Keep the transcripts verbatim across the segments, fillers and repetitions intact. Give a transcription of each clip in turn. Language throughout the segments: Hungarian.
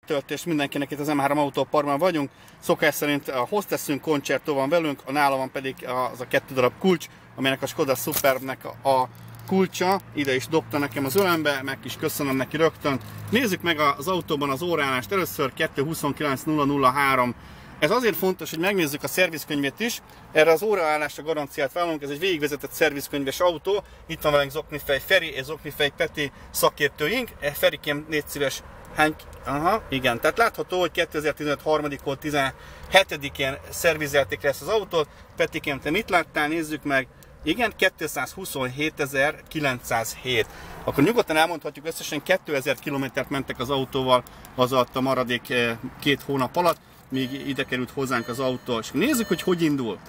megtöltés mindenkinek, itt az em három autóparkban vagyunk. Szokás szerint a hostessünk Concerto van velünk, a nála van pedig az a kettő darab kulcs, amelynek a Skoda Superbnek a kulcsa. Ide is dobta nekem az ölembe, meg is köszönöm neki rögtön. Nézzük meg az autóban az óraállást. Először kettő huszonkilenc nulla nulla három. Ez azért fontos, hogy megnézzük a szervizkönyvét is. Erre az óraállásra garanciát vállalunk, ez egy végigvezetett szervizkönyves autó. Itt van velünk Zoknifej Feri és Zoknifej Peti szakértőink. Ferikém, légy szíves, hány... Aha, igen, tehát látható, hogy kétezer-tizenöt harmadikól tizenhetedikén szervizelték le ezt az autót. Petikém, te mit láttál? Nézzük meg. Igen, kétszázhuszonhétezer-kilencszázhét. Akkor nyugodtan elmondhatjuk, összesen kétezer kilométert mentek az autóval az alatt a maradék két hónap alatt, míg ide került hozzánk az autó. És nézzük, hogy hogy indul.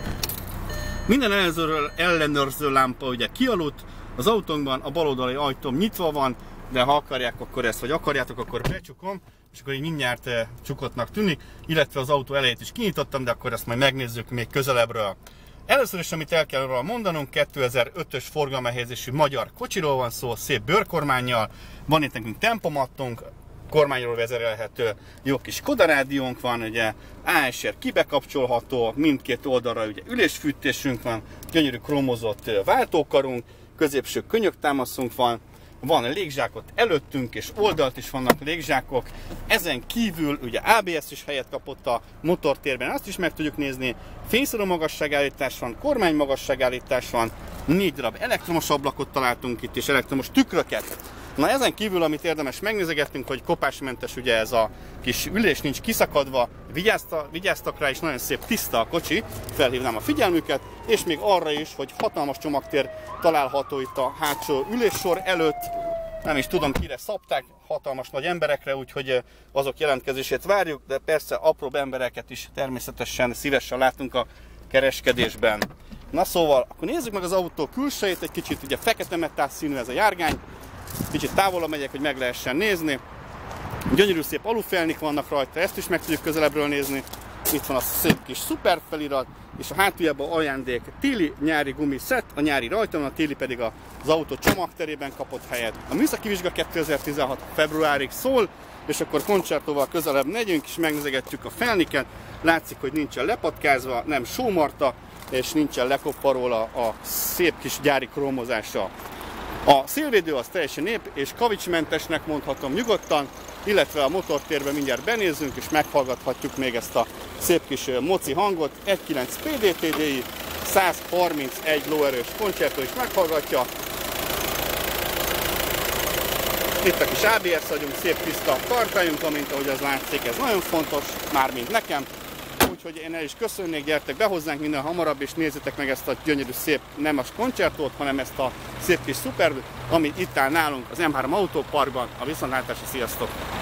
Minden ellenőrző, ellenőrző lámpa ugye kialudt, az autónkban a baloldali ajtóm nyitva van, de ha akarják, akkor ezt, vagy akarjátok, akkor becsukom, és akkor így mindjárt csukottnak tűnik, illetve az autó elejét is kinyitottam, de akkor ezt majd megnézzük még közelebbről. Először is, amit el kell róla mondanunk, kétezer-ötös forgalomhelyezésű magyar kocsiról van szó, szép bőrkormánnyal, van itt nekünk tempomattunk, kormányról vezérelhető jó kis Skoda rádiónk van, ugye á es er kibekapcsolható, mindkét oldalra ugye ülésfűtésünk van, gyönyörű kromozott váltókarunk, középső könyöktámaszunk van, van légzsákot előttünk, és oldalt is vannak légzsákok. Ezen kívül ugye á bé es is helyet kapott a motortérben, azt is meg tudjuk nézni. Fényszóró magasságállítás van, kormány magasságállítás van, négy darab elektromos ablakot találtunk itt, és elektromos tükröket. Na ezen kívül, amit érdemes megnézegetnünk, hogy kopásmentes ugye ez a kis ülés, nincs kiszakadva, vigyázta, vigyáztak rá, és nagyon szép tiszta a kocsi, felhívnám a figyelmüket, és még arra is, hogy hatalmas csomagtér található itt a hátsó üléssor előtt. Nem is tudom, kire szabták, hatalmas nagy emberekre, úgyhogy azok jelentkezését várjuk, de persze apróbb embereket is természetesen szívesen látunk a kereskedésben. Na szóval, akkor nézzük meg az autó külsejét, egy kicsit ugye fekete metál színű ez a járgány. Kicsit távolabb megyek, hogy meg lehessen nézni. Gyönyörű szép alufélnik vannak rajta, ezt is meg tudjuk közelebbről nézni. Itt van a szép kis szuper felirat, és a hátuljában ajándék téli nyári gumiszett, a nyári rajta van, a téli pedig az autó csomagterében kapott helyet. A műszaki vizsga kétezer-tizenhat februárig szól, és akkor Concertóval közelebb megyünk, és megnézegetjük a felniket. Látszik, hogy nincsen lepatkázva, nem sómarta, és nincsen lekopparol a, a szép kis gyári krómozása. A szélvédő az teljesen ép és kavicsmentesnek mondhatom nyugodtan, illetve a motortérben mindjárt benézzünk és meghallgathatjuk még ezt a szép kis moci hangot. egy kilenc pé dé té dé i, száz harmincegy lóerős Concerto is meghallgatja. Itt a kis á bé es agyunk, szép tiszta tartályunk, amint ahogy az látszik, ez nagyon fontos, mármint nekem. Úgyhogy én el is köszönnék, gyertek be hozzánk minél hamarabb, és nézzétek meg ezt a gyönyörű szép, nem a Concertót, hanem ezt a szép kis Superbet, ami itt áll nálunk az em három autóparkban. A viszontlátásra, sziasztok!